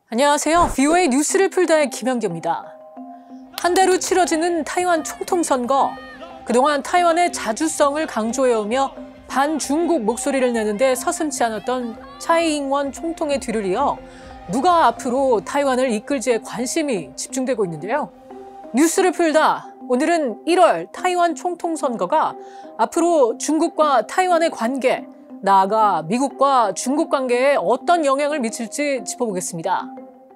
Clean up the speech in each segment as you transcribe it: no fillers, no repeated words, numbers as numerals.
안녕하세요. VOA 뉴스를 풀다의 김현규입니다. 한 달 후 치러지는 타이완 총통선거. 그동안 타이완의 자주성을 강조해오며 반중국 목소리를 내는데 서슴지 않았던 차이잉원 총통의 뒤를 이어 누가 앞으로 타이완을 이끌지에 관심이 집중되고 있는데요. 뉴스를 풀다. 오늘은 1월 타이완 총통선거가 앞으로 중국과 타이완의 관계, 나아가 미국과 중국 관계에 어떤 영향을 미칠지 짚어보겠습니다.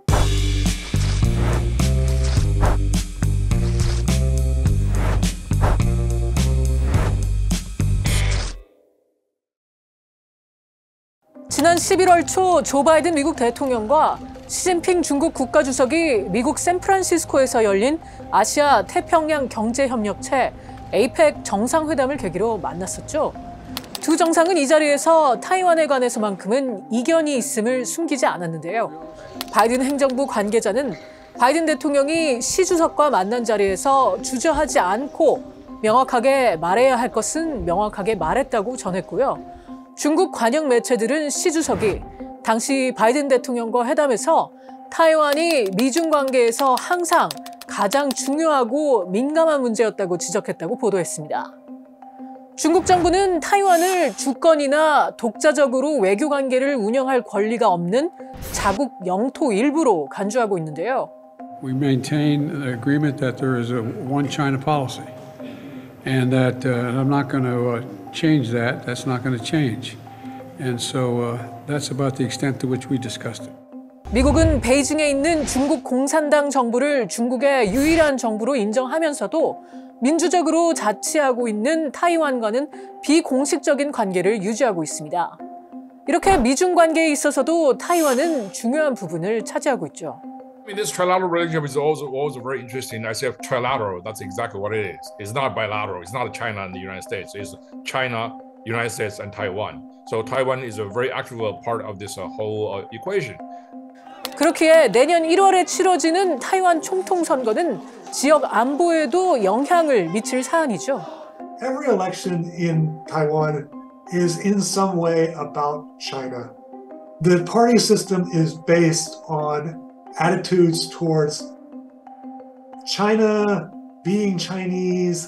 지난 11월 초 조 바이든 미국 대통령과 시진핑 중국 국가주석이 미국 샌프란시스코에서 열린 아시아 태평양 경제협력체 APEC 정상회담을 계기로 만났었죠. 두 정상은 이 자리에서 타이완에 관해서만큼은 이견이 있음을 숨기지 않았는데요. 바이든 행정부 관계자는 바이든 대통령이 시 주석과 만난 자리에서 주저하지 않고 명확하게 말해야 할 것은 명확하게 말했다고 전했고요. 중국 관영 매체들은 시 주석이 당시 바이든 대통령과 회담에서 타이완이 미중 관계에서 항상 가장 중요하고 민감한 문제였다고 지적했다고 보도했습니다. 중국 정부는 타이완을 주권이나 독자적으로 외교 관계를 운영할 권리가 없는 자국 영토 일부로 간주하고 있는데요. We maintain the agreement that there is a one China policy, and that I'm not going to change that. That's not going to change, and so that's about the extent to which we discussed it. 미국은 베이징에 있는 중국 공산당 정부를 중국의 유일한 정부로 인정하면서도 민주적으로 자치하고 있는 타이완과는 비공식적인 관계를 유지하고 있습니다. 이렇게 미중 관계에 있어서도 타이완은 중요한 부분을 차지하고 있죠. I mean, this trilateral relationship is also very interesting. I say trilateral, that's exactly what it is. It's not bilateral. It's not China and the United States. It's China, United States, and Taiwan. So Taiwan is a very active part of this whole equation. 그렇기에 내년 1월에 치러지는 타이완 총통 선거는 지역 안보에도 영향을 미칠 사안이죠. Every election in Taiwan is in some way about China. The party system is based on attitudes towards China, being Chinese,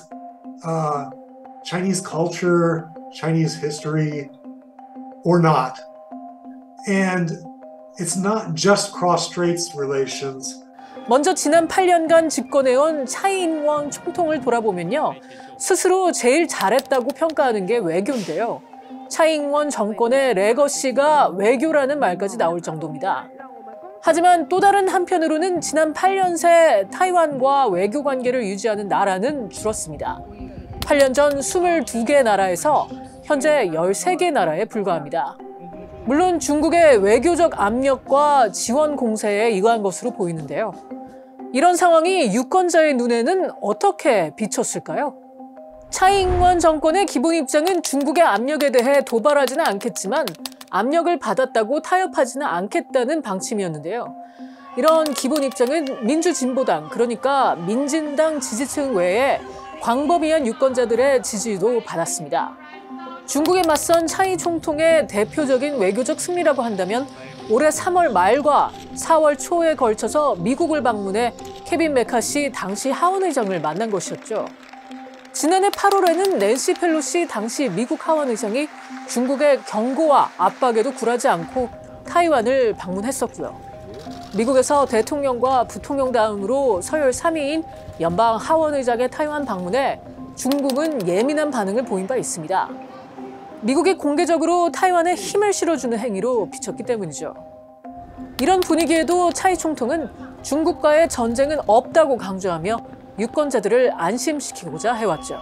Chinese culture, Chinese history, or not. And it's not just cross-strait relations. 먼저 지난 8년간 집권해온 차이잉원 총통을 돌아보면요. 스스로 제일 잘했다고 평가하는 게 외교인데요. 차이잉원 정권의 레거시가 외교라는 말까지 나올 정도입니다. 하지만 또 다른 한편으로는 지난 8년 새 타이완과 외교 관계를 유지하는 나라는 줄었습니다. 8년 전 22개 나라에서 현재 13개 나라에 불과합니다. 물론 중국의 외교적 압력과 지원 공세에 의한 것으로 보이는데요. 이런 상황이 유권자의 눈에는 어떻게 비쳤을까요? 차이잉원 정권의 기본 입장은 중국의 압력에 대해 도발하지는 않겠지만 압력을 받았다고 타협하지는 않겠다는 방침이었는데요. 이런 기본 입장은 민주진보당, 그러니까 민진당 지지층 외에 광범위한 유권자들의 지지도 받았습니다. 중국에 맞선 차이 총통의 대표적인 외교적 승리라고 한다면 올해 3월 말과 4월 초에 걸쳐서 미국을 방문해 케빈 메카시 당시 하원의장을 만난 것이었죠. 지난해 8월에는 낸시 펠로시 당시 미국 하원의장이 중국의 경고와 압박에도 굴하지 않고 타이완을 방문했었고요. 미국에서 대통령과 부통령 다음으로 서열 3위인 연방 하원의장의 타이완 방문에 중국은 예민한 반응을 보인 바 있습니다. 미국이 공개적으로 타이완에 힘을 실어주는 행위로 비쳤기 때문이죠. 이런 분위기에도 차이 총통은 중국과의 전쟁은 없다고 강조하며 유권자들을 안심시키고자 해왔죠.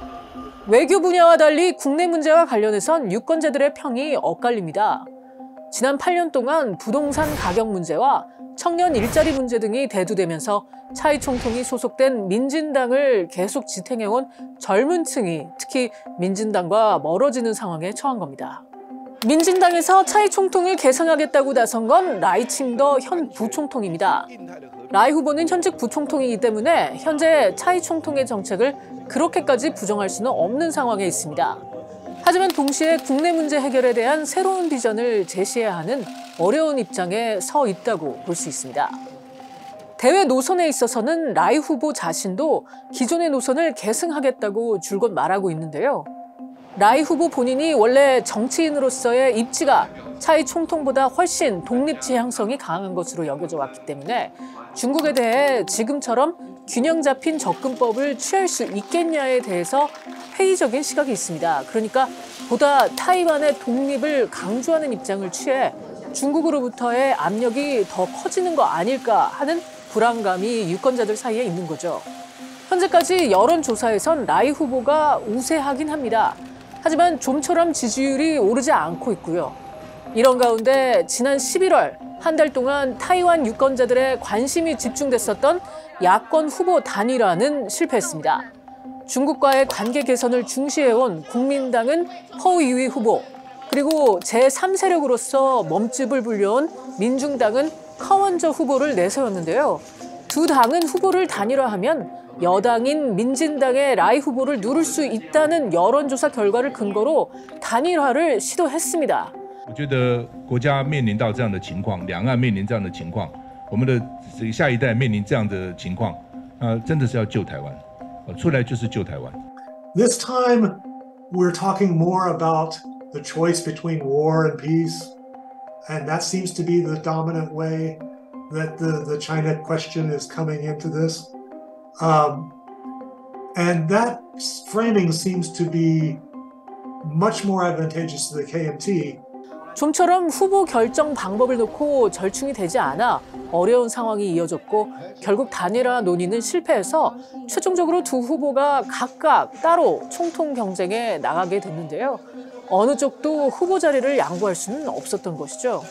외교 분야와 달리 국내 문제와 관련해선 유권자들의 평이 엇갈립니다. 지난 8년 동안 부동산 가격 문제와 청년 일자리 문제 등이 대두되면서 차이 총통이 소속된 민진당을 계속 지탱해온 젊은 층이 특히 민진당과 멀어지는 상황에 처한 겁니다. 민진당에서 차이 총통을 계승하겠다고 나선 건 라이칭더 현 부총통입니다. 라이 후보는 현직 부총통이기 때문에 현재 차이 총통의 정책을 그렇게까지 부정할 수는 없는 상황에 있습니다. 하지만 동시에 국내 문제 해결에 대한 새로운 비전을 제시해야 하는 어려운 입장에 서 있다고 볼 수 있습니다. 대외 노선에 있어서는 라이 후보 자신도 기존의 노선을 계승하겠다고 줄곧 말하고 있는데요. 라이 후보 본인이 원래 정치인으로서의 입지가 차이 총통보다 훨씬 독립 지향성이 강한 것으로 여겨져 왔기 때문에 중국에 대해 지금처럼 균형 잡힌 접근법을 취할 수 있겠냐에 대해서 회의적인 시각이 있습니다. 그러니까 보다 타이완의 독립을 강조하는 입장을 취해 중국으로부터의 압력이 더 커지는 거 아닐까 하는 불안감이 유권자들 사이에 있는 거죠. 현재까지 여론조사에선 라이 후보가 우세하긴 합니다. 하지만 좀처럼 지지율이 오르지 않고 있고요. 이런 가운데 지난 11월 한 달 동안 타이완 유권자들의 관심이 집중됐었던 야권 후보 단일화는 실패했습니다. 중국과의 관계 개선을 중시해온 국민당은 허위위 후보, 그리고 제3세력으로서 몸집을 불려온 민중당은 카원저 후보를 내세웠는데요. 두 당은 후보를 단일화하면 여당인 민진당의 라이 후보를 누를 수 있다는 여론조사 결과를 근거로 단일화를 시도했습니다. 我觉得国家面临到这样的情况，两岸面临这样的情况，我们的下一代面临这样的情况，真的是要救台湾，出来就是救台湾。 This time, we're talking more about the choice between war and peace, and that seems to be the dominant way that the China question is coming into this. And that framing seems to be much more advantageous to the KMT. 좀처럼 후보 결정 방법을 놓고 절충이 되지 않아 어려운 상황이 이어졌고 결국 단일화 논의는 실패해서 최종적으로 두 후보가 각각 따로 총통 경쟁에 나가게 됐는데요. 어느 쪽도 후보 자리를 양보할 수는 없었던 것이죠.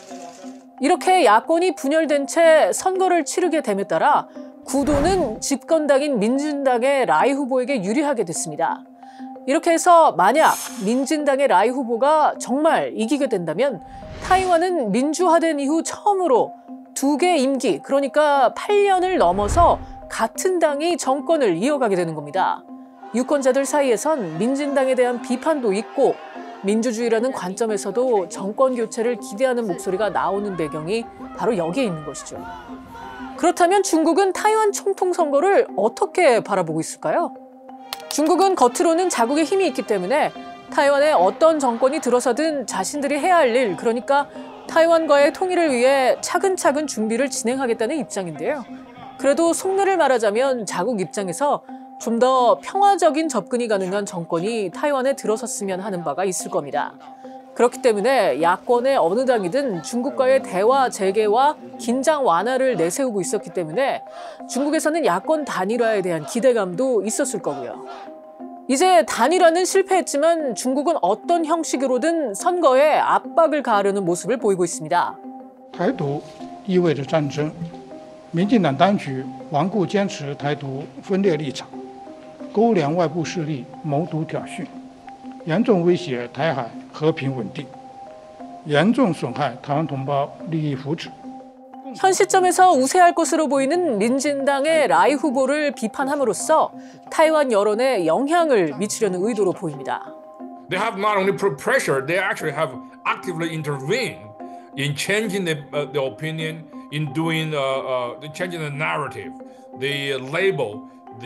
이렇게 야권이 분열된 채 선거를 치르게 됨에 따라 구도는 집권당인 민진당의 라이 후보에게 유리하게 됐습니다. 이렇게 해서 만약 민진당의 라이 후보가 정말 이기게 된다면 타이완은 민주화된 이후 처음으로 2개 임기, 그러니까 8년을 넘어서 같은 당이 정권을 이어가게 되는 겁니다. 유권자들 사이에선 민진당에 대한 비판도 있고 민주주의라는 관점에서도 정권 교체를 기대하는 목소리가 나오는 배경이 바로 여기에 있는 것이죠. 그렇다면 중국은 타이완 총통 선거를 어떻게 바라보고 있을까요? 중국은 겉으로는 자국의 힘이 있기 때문에 타이완에 어떤 정권이 들어서든 자신들이 해야 할 일, 그러니까 타이완과의 통일을 위해 차근차근 준비를 진행하겠다는 입장인데요. 그래도 속내를 말하자면 자국 입장에서 좀 더 평화적인 접근이 가능한 정권이 타이완에 들어섰으면 하는 바가 있을 겁니다. 그렇기 때문에 야권의 어느 당이든 중국과의 대화 재개와 긴장 완화를 내세우고 있었기 때문에 중국에서는 야권 단일화에 대한 기대감도 있었을 거고요. 이제 단일화는 실패했지만 중국은 어떤 형식으로든 선거에 압박을 가하려는 모습을 보이고 있습니다. 台独意味着战争，民进党当局顽固坚持台独分裂立场，勾连外部势力谋独挑衅，严重威胁台海和平稳定，严重损害台湾同胞利益福祉。 현 시점에서 우세할 것으로 보이는 민진당의 라이 후보를 비판함으로써 타이완 여론에 영향을 미치려는 의도로 보입니다. They have not only put pressure, they actually have actively intervened in changing the opinion, in doing changing the narrative. They label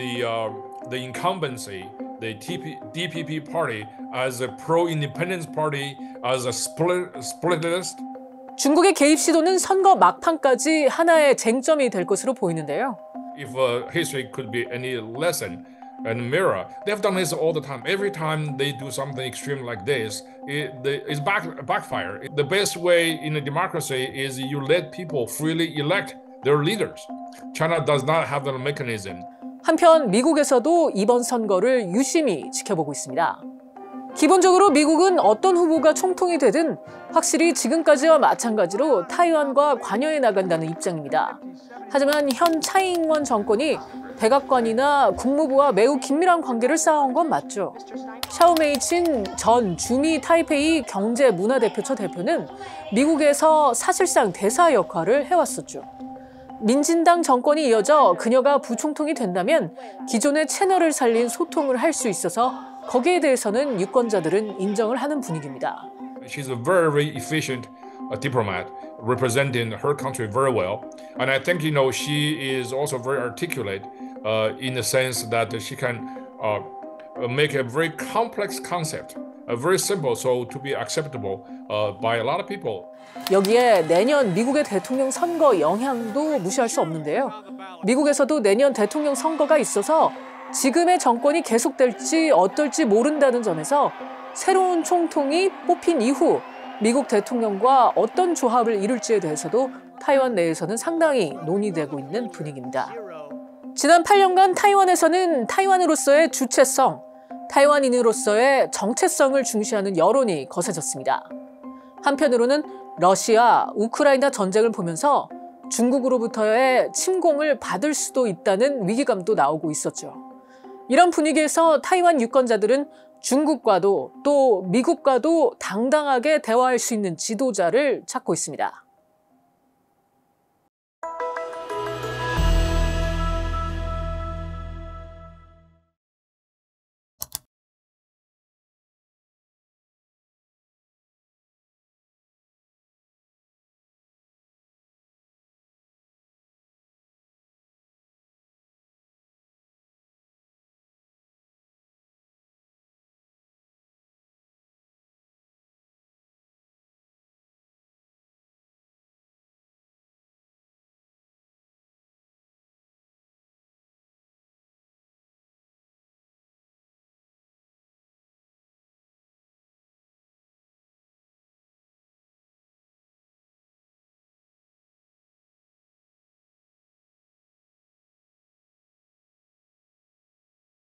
the incumbency, the DPP party, as a pro-independence party, as a splittist. 중국의 개입 시도는 선거 막판까지 하나의 쟁점이 될 것으로 보이는데요. If history could be any lesson and mirror, they've done this all the time. Every time they do something extreme like this, it's backfire. The best way in a democracy is you let people freely elect their leaders. China does not have that mechanism. 한편 미국에서도 이번 선거를 유심히 지켜보고 있습니다. 기본적으로 미국은 어떤 후보가 총통이 되든 확실히 지금까지와 마찬가지로 타이완과 관여해 나간다는 입장입니다. 하지만 현 차이잉원 정권이 백악관이나 국무부와 매우 긴밀한 관계를 쌓아온 건 맞죠. 샤오메이친 전 주미 타이페이 경제문화대표처 대표는 미국에서 사실상 대사 역할을 해왔었죠. 민진당 정권이 이어져 그녀가 부총통이 된다면 기존의 채널을 살린 소통을 할 수 있어서 거기에 대해서는 유권자들은 인정을 하는 분위기입니다. She's a very, very efficient diplomat representing her country very well. And I think, she is also very articulate in the sense that she can make a very complex concept, very simple, so to be acceptable by a lot of people. 여기에 내년 미국의 대통령 선거 영향도 무시할 수 없는데요. 미국에서도 내년 대통령 선거가 있어서 지금의 정권이 계속될지 어떨지 모른다는 점에서 새로운 총통이 뽑힌 이후 미국 대통령과 어떤 조합을 이룰지에 대해서도 타이완 내에서는 상당히 논의되고 있는 분위기입니다. 지난 8년간 타이완에서는 타이완으로서의 주체성, 타이완인으로서의 정체성을 중시하는 여론이 거세졌습니다. 한편으로는 러시아, 우크라이나 전쟁을 보면서 중국으로부터의 침공을 받을 수도 있다는 위기감도 나오고 있었죠. 이런 분위기에서 타이완 유권자들은 중국과도 또 미국과도 당당하게 대화할 수 있는 지도자를 찾고 있습니다.